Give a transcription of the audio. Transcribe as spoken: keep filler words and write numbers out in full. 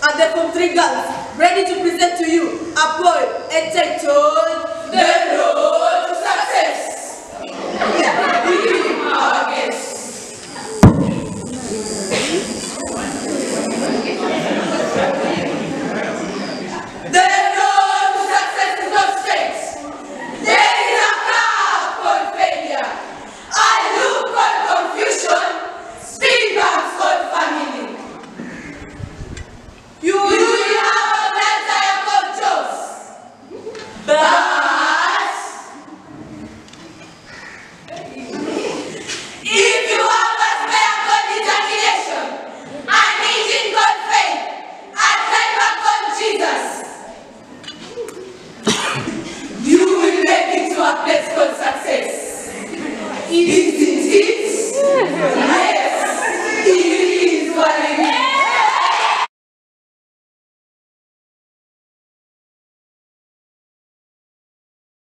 and the from three girls, ready to present to you a poem entitled The Road to Success. Be our guest. The road to success is not straight. There is a path called failure, a loop called confusion, speed bumps called family. You will have a desire called jobs, but if you have a spare called determination, an engine called faith, a driver called Jesus, you will make it to a place called success. It is